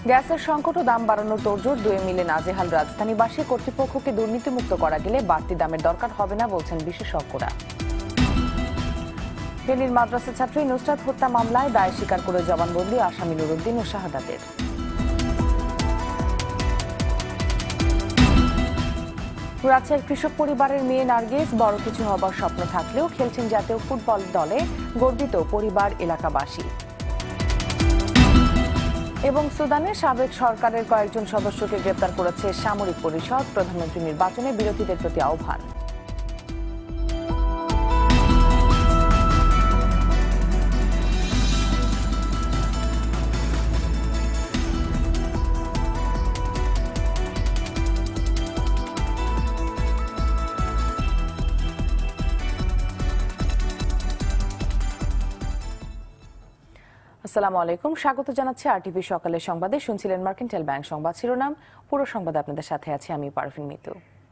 গ্যাসের সংকট ও দাম বাড়ানোর তোড়জোড়, দুয়ে মিলে নাজেহাল রাজধানীবাসী। কর্তৃপক্ষকে দুর্নীতিমুক্ত করা গেলে বাড়তি দামের দরকার হবে না বলছেন বিশেষজ্ঞরা। ফেনীর মাদ্রাসা ছাত্রী নুসরাত হত্যা মামলায় দায় স্বীকার করে জবানবন্দি আসামি নুরুদ্দিন ও শাহাদাতের। রাজশাহীর কৃষক পরিবারের মেয়ে নার্গিস বড় কিছু হবার স্বপ্ন থাকলেও খেলছেন জাতীয় ফুটবল দলে, গর্বিত পরিবার এলাকাবাসী। এবং সুদানের সাবেক সরকারের কয়েকজন সদস্যকে গ্রেপ্তার করেছে সামরিক পরিষদ। প্রধানমন্ত্রী নির্বাচনে বিরোধীদের প্রতি আহ্বান। আসসালামু আলাইকুম, স্বাগত জানাচ্ছি RTV সকালের সংবাদে। শুনছিলেন মার্কেন্টাইল ব্যাংক সংবাদ শিরোনাম। পুরো সংবাদ আপনাদের সাথে আছি আমি পারভিন মিতু।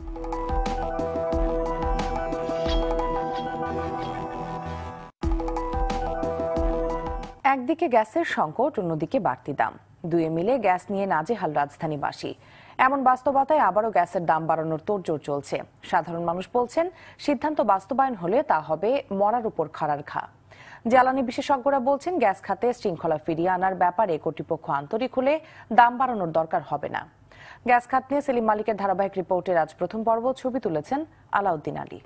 একদিকে গ্যাসের সংকট, অন্যদিকে বাড়তি দাম, দুয়ে মিলে গ্যাস নিয়ে নাজেহাল রাজধানীবাসী। এমন বাস্তবতায় আবারও গ্যাসের দাম বাড়ানোর তোড়জোড় চলছে। সাধারণ মানুষ বলছেন, সিদ্ধান্ত বাস্তবায়ন হলে তা হবে মরার উপর খাড়ার ঘা। জ্বালানি বিশেষজ্ঞরা বলছেন, গ্যাস খাতে শৃঙ্খলা ফিরিয়ে আনার ব্যাপারে কর্তৃপক্ষ আন্তরিক হলে দাম বাড়ানোর দরকার হবে না। গ্যাস খাত নিয়ে সেলিম মালিকের ধারাবাহিক রিপোর্টের আজ প্রথম পর্ব, ছবি তুলেছেন আলাউদ্দিন আলী।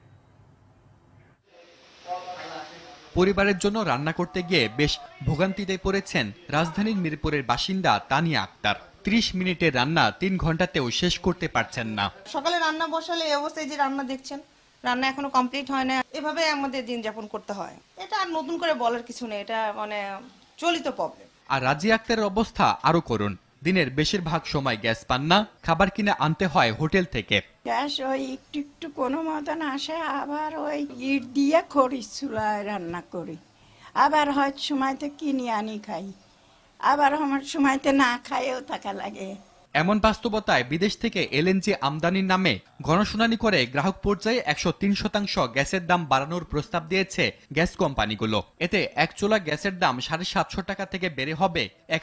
পরিবারের জন্য রান্না করতে গিয়ে বেশ ভোগান্তিতে পড়েছেন রাজধানীর মিরপুরের বাসিন্দা তানিয়া আক্তার। 30 মিনিটের রান্না 3 ঘন্টাতেও শেষ করতে পারছেন না। সকালে রান্না বসালে এই অবস্থায় যে রান্না দেখছেন, রান্না এখনো কমপ্লিট হয় না। এভাবে আমাদের দিন যাপন করতে হয়। এটা আর নতুন করে বলার কিছু নেই, এটা মানে চলিত প্রবলেম। আর রাজি আক্তারের অবস্থা আরো করুণ। দিনের বেশিরভাগ সময় গ্যাস পান না, খাবার কিনে আনতে হয় হোটেল থেকে। গ্যাস ওই একটু একটু কোনো মতন আসে, আবার ওই ইট দিয়ে খড়ি চুলায় রান্না করি, আবার হয়তো সময়তে কিনে আনি খাই, আবার আমার সময়তে না খাইও থাকা লাগে। এমন বাস্তবতায় বিদেশ থেকে LNG আমদানির নামে গণশুনানি করে গ্রাহক পর্যায়ে 103% গ্যাসের দাম বাড়ানোর প্রস্তাব দিয়েছে গ্যাস কোম্পানিগুলো। এতে এক চুলা গ্যাসের দাম 750 টাকা থেকে বেড়ে হবে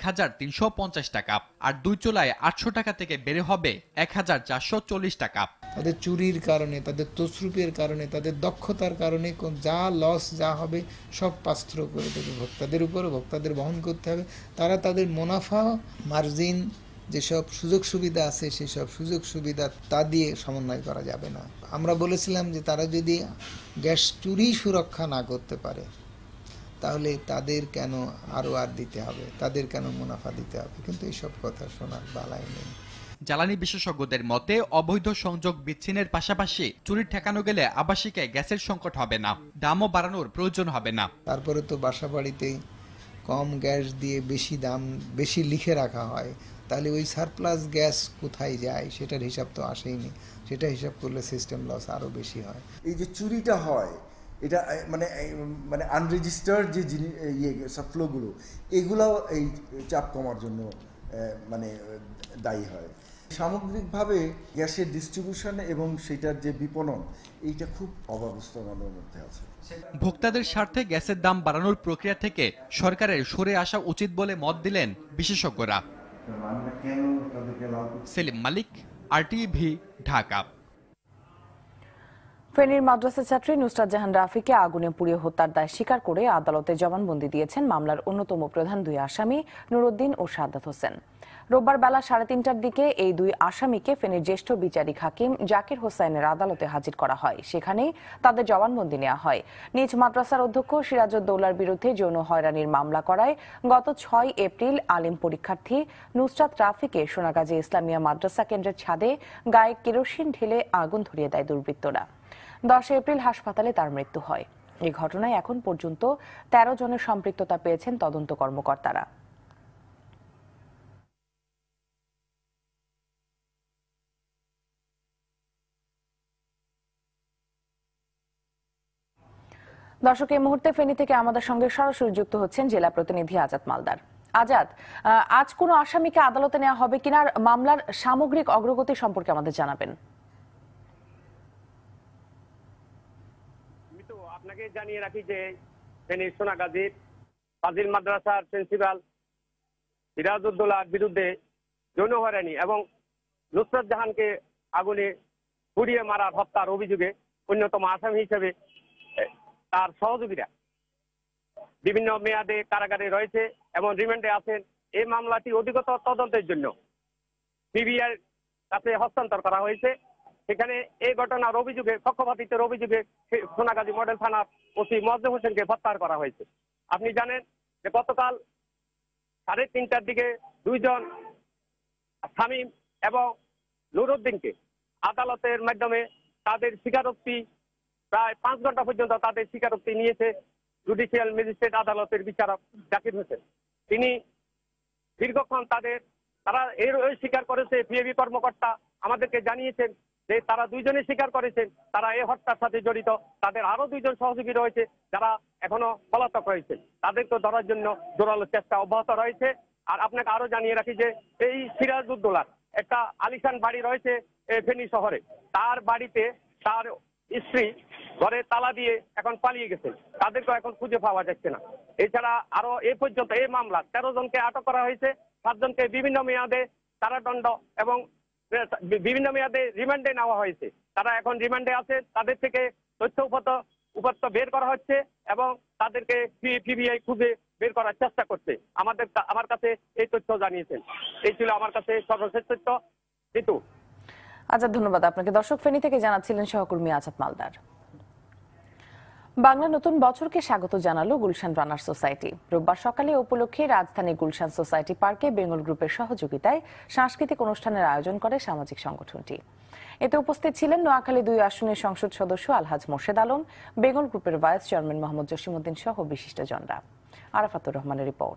1350 টাকা, আর 2 চুলায় 800 টাকা থেকে বেড়ে হবে 1440 টাকা। তাদের চুরির কারণে, তাদের তসরুপের কারণে, তাদের দক্ষতার কারণে যা লস যা হবে সব পাস্ত্র করে দেবে ভোক্তাদের উপরে, ভোক্তাদের বহন করতে হবে। তারা তাদের মুনাফা মার্জিন যেসব সুযোগ সুবিধা আছে সেসব সুযোগ সুবিধা তা দিয়ে সমন্বয় করা যাবে না। আমরা বলেছিলাম যে তারা যদি গ্যাস চুরি সুরক্ষা না করতে পারে তাহলে তাদের কেন আর দিতে হবে, তাদের কেন মুনাফা দিতে হবে, কিন্তু এইসব কথা শোনার বালাই নেই। জ্বালানি বিশেষজ্ঞদের মতে, অবৈধ সংযোগ বিচ্ছিন্নের পাশাপাশি চুরি ঠেকানো গেলে আবাসিকে গ্যাসের সংকট হবে না, দামও বাড়ানোর প্রয়োজন হবে না। তারপরে তো বাসা বাড়িতে কম গ্যাস দিয়ে বেশি দাম বেশি লিখে রাখা হয়, তাহলে ওই সারপ্লাস গ্যাস কোথায় যায় সেটার হিসাব তো আসেইনি। সেটা হিসাব করলে সিস্টেম লস আরও বেশি হয়। এই যে চুরিটা হয়, এটা মানে মানে আনরেজিস্টার্ড যে সাপ্লোগুলো, এগুলাও এই চাপ কমার জন্য মানে দায়ী হয়। সামগ্রিকভাবে গ্যাসের ডিস্ট্রিবিউশন এবং সেটার যে বিপণন, এইটা খুব অব্যবস্থাপনার মধ্যে আছে। ভোক্তাদের স্বার্থে গ্যাসের দাম বাড়ানোর প্রক্রিয়া থেকে সরকারের সরে আসা উচিত বলে মত দিলেন বিশেষজ্ঞরা। সেলিম মালিক, RTV, ঢাকা। ফেনীর মাদ্রাসা ছাত্রী নুসরাত জাহান রাফিকে আগুনে পুড়িয়ে হত্যার দায় স্বীকার করে আদালতে জবানবন্দি দিয়েছেন মামলার অন্যতম প্রধান 2 আসামি নুরুদ্দিন ও শাহাদাত হোসেন। রোববার বেলা 3:30টার দিকে এই 2 আসামিকে ফেনীর জ্যেষ্ঠ বিচারিক হাকিম জাকির হোসাইনের আদালতে হাজির করা হয়। সেখানেই তাদের জবানবন্দি নেওয়া হয়। নিজ মাদ্রাসার অধ্যক্ষ সিরাজউদ্দৌলার বিরুদ্ধে যৌন হয়রানির মামলা করায় গত 6 এপ্রিল আলিম পরীক্ষার্থী নুসরাত রাফিকে সোনাগাজী ইসলামিয়া মাদ্রাসা কেন্দ্রের ছাদে গায়ে কেরোসিন ঢেলে আগুন ধরিয়ে দেয় দুর্বৃত্তরা। 10 এপ্রিল হাসপাতালে তার মৃত্যু হয়। এই ঘটনায় এখন পর্যন্ত 13 জনের সম্পৃক্ততা পেয়েছেন তদন্ত কর্মকর্তারা। দর্শক, এই মুহূর্তে ফেনী থেকে আমাদের সঙ্গে সরাসরি যুক্ত হচ্ছেন জেলা প্রতিনিধি আজাদ মালদার। আজাদ, আজ কোনো আসামিকে আদালতে নেওয়া হবে কিনা, মামলার সামগ্রিক অগ্রগতি সম্পর্কে আমাদের জানাবেন। আপনাকে জানিয়ে রাখি যে ফেনীর সোনাগাজীর ফাজিল মাদ্রাসার প্রিন্সিপাল সিরাজউদ্দৌলার বিরুদ্ধে যৌন হয়রানি এবং নুসরত জাহানকে আগুনে পুড়িয়ে মারার হত্যার অভিযোগে অন্যতম আসামি হিসেবে তার সহযোগীরা বিভিন্ন মেয়াদে কারাগারে রয়েছে এবং রিমান্ডে আছেন। এই মামলাটি অধিকতর তদন্তের জন্য সিবিআই কাছে হস্তান্তর করা হয়েছে। সেখানে এই ঘটনার অভিযোগে পক্ষপাতিত্বের অভিযোগে সোনাগাজী মডেল থানার ওসি মোয়াজ্জেম হোসেনকে প্রত্যাহার করা হয়েছে। আপনি জানেন যে গতকাল 3:30টার দিকে দুইজন শামীম এবং নুরউদ্দিনকে আদালতের মাধ্যমে তাদের স্বীকারোক্তি প্রায় 5 ঘন্টা পর্যন্ত তাদের স্বীকারোক্তি নিয়েছে জুডিশিয়াল ম্যাজিস্ট্রেট আদালতের বিচারক জাকির হোসেন। তিনি দীর্ঘক্ষণ তারা এর স্বীকার করেছে। পিএবি কর্মকর্তা আমাদেরকে জানিয়েছেন যে তারা দুইজনে স্বীকার করেছেন তারা এই হত্যার সাথে জড়িত। তাদের আরো দুইজন সহযোগী রয়েছে যারা এখনো পলাতক রয়েছে, তাদেরকে ধরার জন্য জোরালো চেষ্টা অব্যাহত রয়েছে। আর আপনাকে আরো জানিয়ে রাখি যে এই সিরাজউদ্দৌলার একটা আলিশান বাড়ি রয়েছে ফেনী শহরে। তার বাড়িতে তার স্ত্রী ঘরে তালা দিয়ে এখন পালিয়ে গেছেন, তাদেরকে এখন খুঁজে পাওয়া যাচ্ছে না। এছাড়া আরো এই পর্যন্ত এই মামলা 13 জনকে আটক করা হয়েছে, 7 জনকে বিভিন্ন মেয়াদে কারাদণ্ড এবং বিভিন্ন মেয়াদে রিমান্ডে নেওয়া হয়েছে। তারা এখন রিমান্ডে আছে, তাদের থেকে তথ্য উপাত্ত বের করা হচ্ছে এবং তাদেরকে সিবিআই খুঁজে বের করার চেষ্টা করছে। আমার কাছে এই তথ্য জানিয়েছেন। এই ছিল আমার কাছে সর্বশেষ তথ্য। জিতু। আজাদ, ধন্যবাদ আপনাকে। দর্শক, ফেনী থেকে জানাচ্ছিলেন সহকর্মী আজাদ মালদার। বাংলা নতুন বছরকে স্বাগত জানালো গুলশান রানার্স সোসাইটি। রোববার সকালে উপলক্ষে রাজধানীর গুলশান সোসাইটি পার্কে বেঙ্গল গ্রুপের সহযোগিতায় সাংস্কৃতিক অনুষ্ঠানের আয়োজন করে সামাজিক সংগঠনটি। এতে উপস্থিত ছিলেন নোয়াখালী 2 আসনের সংসদ সদস্য আলহাজ মোর্শেদ আলম, বেঙ্গল গ্রুপের ভাইস চেয়ারম্যান মোহাম্মদ জসিমউদ্দিন সহ বিশিষ্টজনরা। আরাফাতুর রহমানের রিপোর্ট।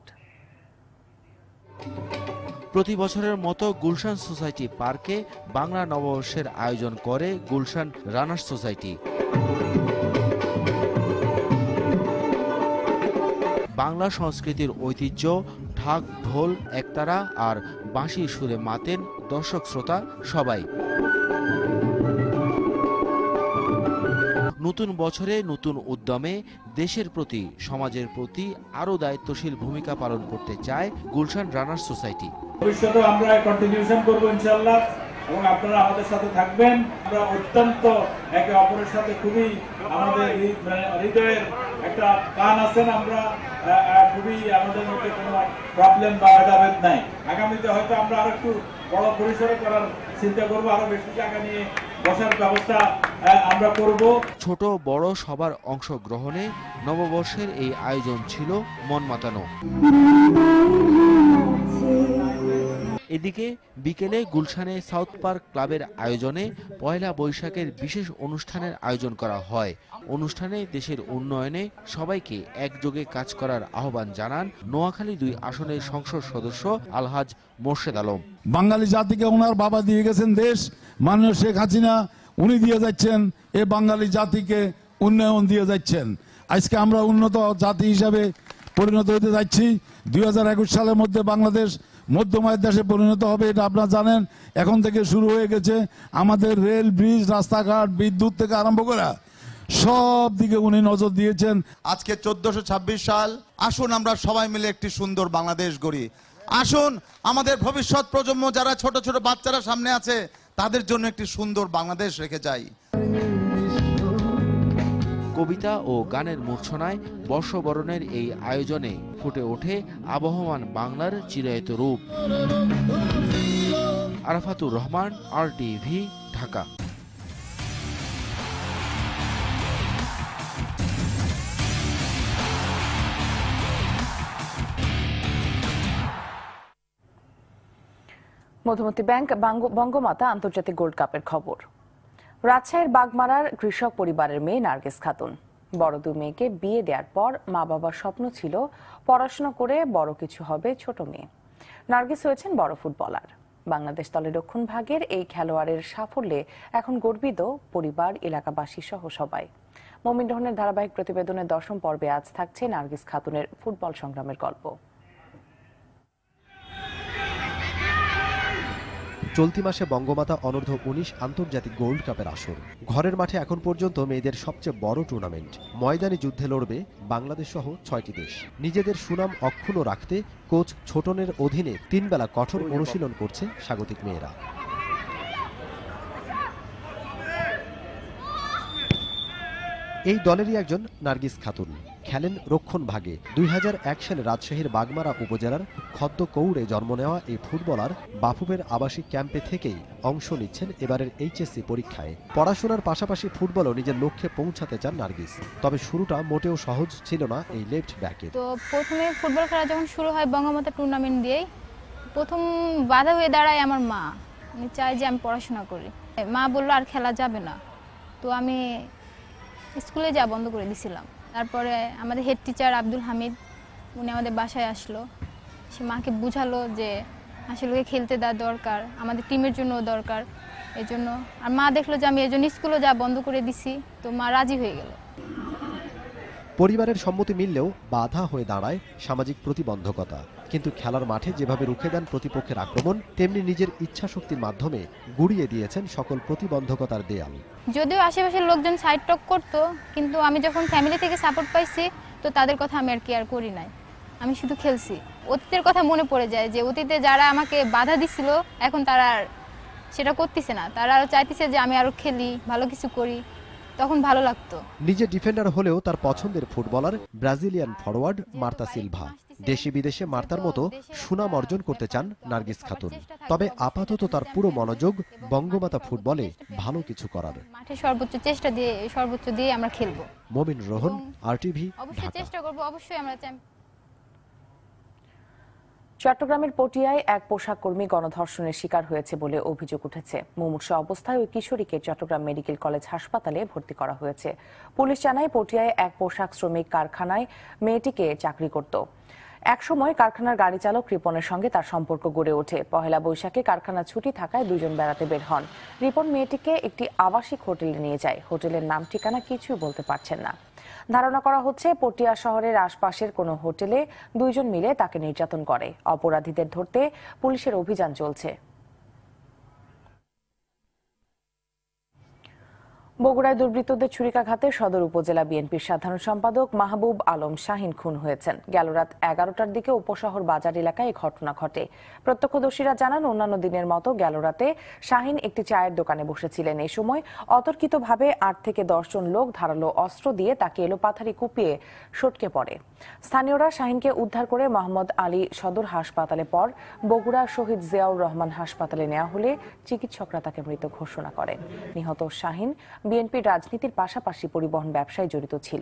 প্রতি বছরের মতো গুলশান সোসাইটি পার্কে বাংলা নববর্ষের আয়োজন করে গুলশান রানার্স সোসাইটি। বাংলা সংস্কৃতির ঐতিহ্য, ঢাক, ঢোল, একতারা আর বাঁশি সুরে মাতেন দর্শক শ্রোতা সবাই। নতুন বছরে নতুন উদ্যমে দেশের প্রতি, সমাজের প্রতি আরো দায়িত্বশীল ভূমিকা পালন করতে চায় গুলশান রানার্স সোসাইটি। ভবিষ্যতে আমরা কন্টিনিউশন করব ইনশাআল্লাহ এবং আপনারা আমাদের সাথে থাকবেন। আমরা অত্যন্ত একে অপরের সাথে খুবই আমাদের হৃদয়ের একটা টান আছেন। আমরা খুবই আমাদের মধ্যে কোনো প্রবলেম বা ভেদাভেদ নাই। আগামীতে হয়তো আমরা আরো একটু বড় পরিসরে করার চিন্তা করবো, আরো বেশি জায়গা নিয়ে বসার ব্যবস্থা আমরা করব। ছোট বড় সবার অংশগ্রহণে নববর্ষের এই আয়োজন ছিল মন মাতানো। এদিকে বিকেলে গুলশানে সাউথ পার্ক ক্লাবের আয়োজনে পয়লা বৈশাখের বিশেষ অনুষ্ঠানের আয়োজন করা হয়। অনুষ্ঠানে দেশের উন্নয়নে সবাইকে একযোগে কাজ করার আহ্বান জানান নোয়াখালী 2 আসনের সংসদ সদস্য আলহাজ মোর্শেদ আলম। বাঙালি জাতিকে ওনার বাবা দিয়ে গেছেন দেশ, মাননীয় শেখ হাসিনা উনি দিয়ে যাচ্ছেন এ বাঙালি জাতিকে উন্নয়ন দিয়ে যাচ্ছেন। আজকে আমরা উন্নত জাতি হিসাবে পরিণত হতে যাচ্ছি। 2021 সালের মধ্যে বাংলাদেশ মধ্যমায়ের দেশে পরিণত হবে, এটা আপনারা জানেন। এখন থেকে শুরু হয়ে গেছে আমাদের রেল, ব্রিজ, রাস্তাঘাট, বিদ্যুৎ থেকে আরম্ভ করা সব দিকে উনি নজর দিয়েছেন। আজকে 1426 সাল। আসুন আমরা সবাই মিলে একটি সুন্দর বাংলাদেশ গড়ি। আসুন আমাদের ভবিষ্যৎ প্রজন্ম যারা ছোট ছোট বাচ্চারা সামনে আছে তাদের জন্য একটি সুন্দর বাংলাদেশ রেখে যাই। কবিতা ও গানের মূর্ছনায় বর্ষবরণের এই আয়োজনে ফুটে ওঠে আবহমান বাংলার চিরায়ত রূপ। আরাফাতুর রহমান, RTV, ঢাকা। মধুমতি ব্যাংক বঙ্গমাতা আন্তর্জাতিক গোল্ড কাপের খবর। রাজশাহীর বাগমারার কৃষক পরিবারের মেয়ে নার্গিস খাতুন। বড় 2 মেয়েকে বিয়ে দেওয়ার পর মা বাবার স্বপ্ন ছিল পড়াশোনা করে বড় কিছু হবে ছোট মেয়ে। নার্গিস হয়েছেন বড় ফুটবলার। বাংলাদেশ দলের দক্ষিণ ভাগের এই খেলোয়াড়ের সাফল্যে এখন গর্বিত পরিবার, এলাকাবাসী সহ সবাই। মমিন রহনের ধারাবাহিক প্রতিবেদনের 10ম পর্বে আজ থাকছে নার্গিস খাতুনের ফুটবল সংগ্রামের গল্প। চলতি মাসে বঙ্গমাতা অনূর্ধ্ব ১৯ আন্তর্জাতিক গোল্ড কাপের আসর। ঘরের মাঠে এখন পর্যন্ত মেয়েদের সবচেয়ে বড় টুর্নামেন্ট। ময়দানি যুদ্ধে লড়বে বাংলাদেশ সহ ৬টি দেশ। নিজেদের সুনাম অক্ষুণ্ণ রাখতে কোচ ছোটনের অধীনে ৩ বেলা কঠোর অনুশীলন করছে স্বাগতিক মেয়েরা। এই দলেরই একজন নার্গিস খাতুন, খেলেন রক্ষণ ভাগে। ২০০১ সালে রাজশাহীর বাগমারা উপজেলার খদ্দকৌড়ে জন্ম নেওয়া এই ফুটবলার বাফুফের আবাসিক ক্যাম্পে থেকেই অংশ নিচ্ছেন এবারের এইচএসসি পরীক্ষায়। পড়াশোনার পাশাপাশি ফুটবলও নিজের লক্ষ্যে পৌঁছাতে চান নার্গিস। তবে শুরুটা মোটেও সহজ ছিল না এই লেফট ব্যাকের। তো প্রথমে ফুটবল খেলা যখন শুরু হয় বঙ্গমাতা টুর্নামেন্ট দিয়েই প্রথম বাধা হয়ে দাঁড়ায় আমার মা। আমি চাই যে আমি পড়াশোনা করি। মা বললো আর খেলা যাবে না, তো আমি স্কুলে যা বন্ধ করে দিয়েছিলাম। তারপরে আমাদের হেড টিচার আব্দুল হামিদ উনি আমাদের বাসায় আসলো, সে মাকে বুঝালো যে আসলে খেলতে দেওয়া দরকার, আমাদের টিমের জন্য দরকার। এই জন্য আর মা দেখলো যে আমি এই জন্য স্কুলে যা বন্ধ করে দিছি, তো মা রাজি হয়ে গেল। পরিবারের সম্মতি মিললেও বাধা হয়ে দাঁড়ায় সামাজিক প্রতিবন্ধকতা। কিন্তু খেলার মাঠে যেভাবে রুখে দেন প্রতিপক্ষের আক্রমণ, তেমনি নিজের ইচ্ছা শক্তির মাধ্যমে গুড়িয়ে দিয়েছেন সকল প্রতিবন্ধকতার দেয়াল। যদিও আশেপাশের লোকজন সাইড টক করতো, কিন্তু আমি যখন ফ্যামিলি থেকে সাপোর্ট পাইছি, তো তাদের কথা আমি আর কেয়ার করি নাই। আমি শুধু খেলছি। অতীতের কথা মনে পড়ে যায় যে অতীতে যারা আমাকে বাধা দিছিল, এখন তারা আর সেটা করতেছে না। তারা আরো চাইতেছে যে আমি আরো খেলি, ভালো কিছু করি, তখন ভালো লাগতো। নিজে ডিফেন্ডার হলেও তার পছন্দের footballer Brazilian forward Marta Silva. দেশে বিদেশে মার্তার মতো সুনাম অর্জন করতে চান নার্গিস খাতুন। তবে আপাতত তার পুরো মনোযোগ বঙ্গমাতা ফুটবলে ভালো কিছু করার। মাঠে সর্বোচ্চ দিয়ে আমরা খেলবো। মমিন রোহন, RTV, অবশ্যই চেষ্টা করব, অবশ্যই আমরা চট্টগ্রামের পটিয়ায় এক পোশাক কর্মী গণধর্ষণের শিকার হয়েছে বলে অভিযোগ উঠেছে। মুমূর্ষু অবস্থায় ওই কিশোরীকে চট্টগ্রাম মেডিকেল কলেজ হাসপাতালে ভর্তি করা হয়েছে। পুলিশ জানায় পটিয়ায় এক পোশাক শ্রমিক কারখানায় মেয়েটিকে চাকরি করত। একসময় কারখানার গাড়ি চালক রিপনের সঙ্গে তার সম্পর্ক গড়ে ওঠে। পহেলা বৈশাখে কারখানা ছুটি থাকায় দুজন বেড়াতে বের হন। রিপন মেয়েটিকে একটি আবাসিক হোটেলে নিয়ে যায়। হোটেলের নাম ঠিকানা কিছুই বলতে পারছেন না। ধারণা করা হচ্ছে পটিয়া শহরের আশপাশের কোনো হোটেলে দুইজন মিলে তাকে নির্যাতন করে। অপরাধীদের ধরতে পুলিশের অভিযান চলছে। বগুড়ায় দুর্বৃত্তদের ছুরিকাঘাতে সদর উপজেলা বিএনপির সাধারণ সম্পাদক মাহবুব আলম শাহিন খুন হয়েছেন। গেল রাত 11টার দিকে উপশহর বাজার এলাকায় এই ঘটনা ঘটে। প্রত্যক্ষদর্শীরা জানান, অন্যান্য দিনের মতো গেল রাতে শাহিন একটি চায়ের দোকানে বসেছিলেন। এই সময় অতর্কিতভাবে 8 থেকে 10 জন লোক ধারালো অস্ত্র দিয়ে তাকে এলোপাথারি কুপিয়ে সটকে পড়ে। স্থানীয়রা শাহিনকে উদ্ধার করে মোহাম্মদ আলী সদর হাসপাতালে পর বগুড়া শহীদ জিয়াউর রহমান হাসপাতালে নেওয়া হলে চিকিৎসকরা তাকে মৃত ঘোষণা করেন। নিহত শাহিন বিএনপির রাজনীতির পাশাপাশি পরিবহন ব্যবসায় জড়িত ছিল।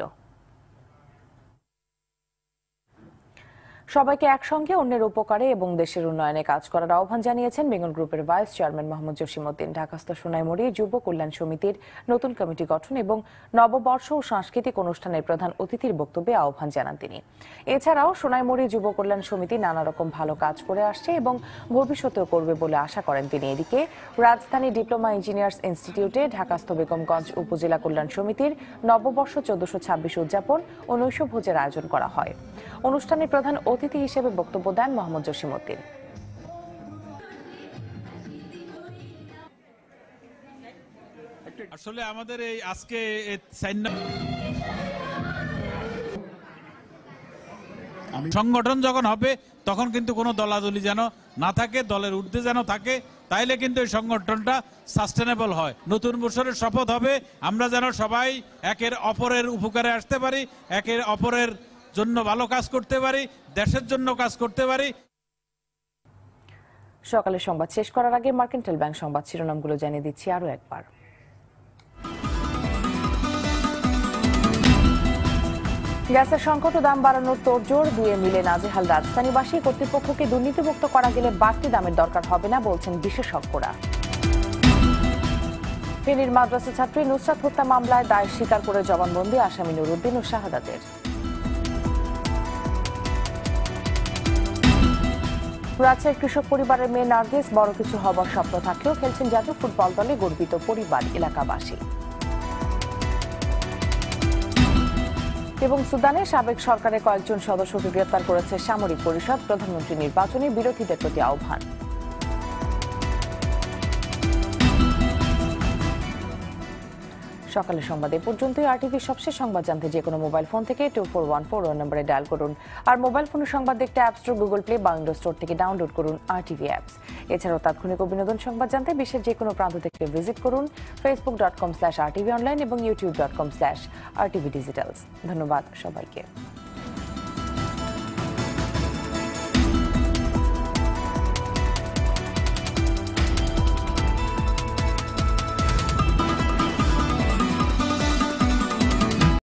সবাইকে একসঙ্গে অন্যের উপকারে এবং দেশের উন্নয়নে কাজ করার আহ্বান জানিয়েছেন বেঙ্গল গ্রুপের ভাইস চেয়ারম্যান মোহাম্মদ জসিমউদ্দিন। ঢাকাস্থ সোনাইমুড়ি যুব কল্যাণ সমিতির নতুন কমিটি গঠন এবং নববর্ষ ও সাংস্কৃতিক অনুষ্ঠানের প্রধান অতিথির বক্তব্যে আহ্বান জানান তিনি। এছাড়াও সোনাইমুড়ি যুব কল্যাণ সমিতি নানা রকম ভালো কাজ করে আসছে এবং ভবিষ্যতেও করবে বলে আশা করেন তিনি। এদিকে রাজধানী ডিপ্লোমা ইঞ্জিনিয়ার্স ইনস্টিটিউটে ঢাকাস্থ বেগমগঞ্জ উপজেলা কল্যাণ সমিতির নববর্ষ 1426 উদযাপন ও নৈশভোজের আয়োজন করা হয়। অনুষ্ঠানের প্রধান অতিথি হিসেবে বক্তব্য দেন মোহাম্মদ জসিমউদ্দিন। আসলে আমাদের এই আজকে সংগঠন যখন হবে তখন কিন্তু কোনো দলাদলি যেন না থাকে, দলের ঊর্ধ্বে যেন থাকে, তাইলে কিন্তু এই সংগঠনটা সাস্টেনেবল হয়। নতুন বছরের শপথ হবে আমরা যেন সবাই একের অপরের উপকারে আসতে পারি, একের অপরের জন্য ভালো কাজ করতে পারি, দেশের জন্য কাজ করতে পারি। সকালের সংবাদ শেষ করার আগে মার্কেন্টাইল ব্যাংক সংবাদ শিরোনামগুলো জানিয়ে দিচ্ছি আরো একবার। গ্যাসের সংকট ও দাম বাড়ানোর তোড়জোড়, দুয়ে মিলে নাজেহাল রাজধানীবাসী। কর্তৃপক্ষকে দুর্নীতিমুক্ত করা গেলে বাড়তি দামের দরকার হবে না বলছেন বিশেষজ্ঞরা। ফেনীর মাদ্রাসা ছাত্রী নুসরাত হত্যা মামলায় দায় স্বীকার করে জবানবন্দি আসামি নুরুদ্দিন ও শাহাদাতের। রাজশাহীর কৃষক পরিবারের মেয়ে নার্গিস বড় কিছু হবার স্বপ্ন থাকলেও খেলছেন জাতীয় ফুটবল দলে গর্বিত পরিবার এলাকাবাসী। এবং সুদানে সাবেক সরকারের কয়েকজন সদস্যকে গ্রেপ্তার করেছে সামরিক পরিষদ। প্রধানমন্ত্রী নির্বাচনে বিরোধীদের প্রতি আহ্বান। সকালের সংবাদ এ পর্যন্তই। আরটিভির সবশেষ সংবাদ জানতে যে কোনো মোবাইল ফোন থেকে 2414 নম্বরে ডায়াল করুন। আর মোবাইল ফোনের সংবাদ দেখতে অ্যাপ স্টোর, গুগল প্লে বা উইন্ডোজ স্টোর থেকে ডাউনলোড করুন আরটিভি অ্যাপস। এছাড়াও তাৎক্ষণিক ও বিনোদন সংবাদ জানতে বিশ্বের যে কোনো প্রান্ত থেকে ভিজিট করুন facebook.com/rtvonline এবং youtube.com/rtvdigitals। ধন্যবাদ সবাইকে।